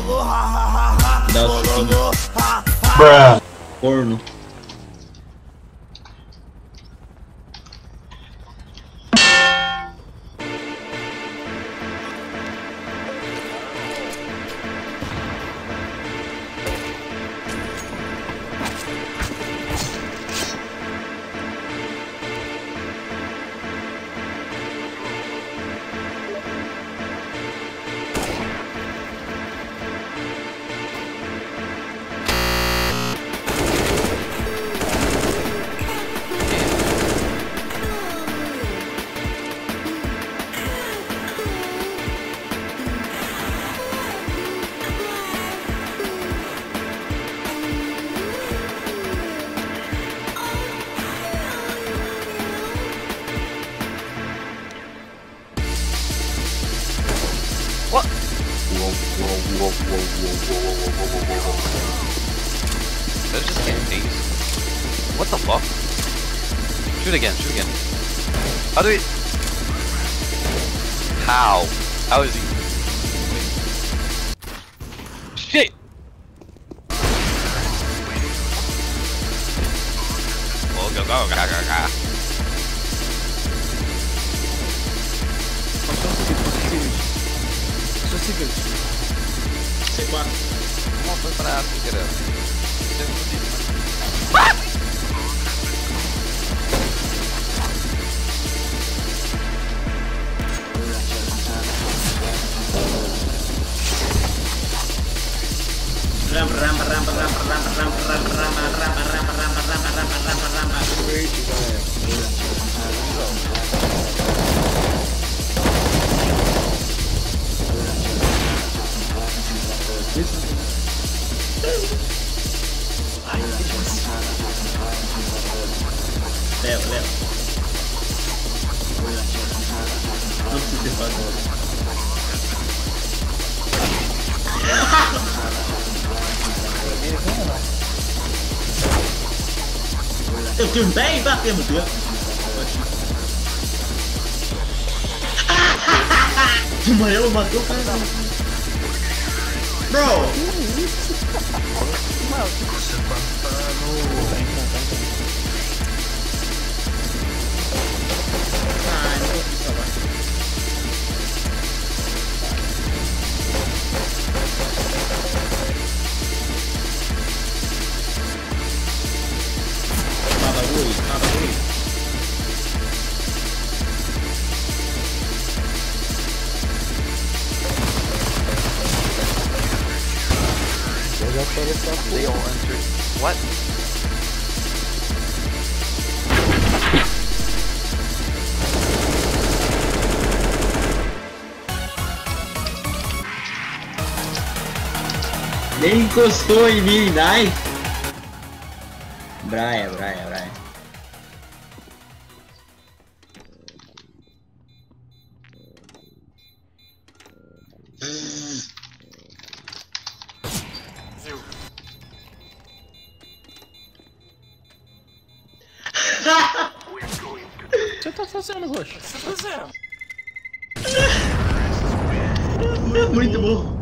Dá o suquinho. Corno. What? That just can't phase. What the fuck? Shoot again, shoot again. How do we... How? How is he... Shit! Oh, go, go, go, go, go. C4. Como foi pra Figueira? Leva. Não precisa ter fazer. Eu tenho 10 batendo dentro. O amarelo matou o cara. Bro! They all entered. What? Nem encostou em mim, nice! Braia. O que você tá fazendo, Roxo? O que você tá fazendo? Muito bom.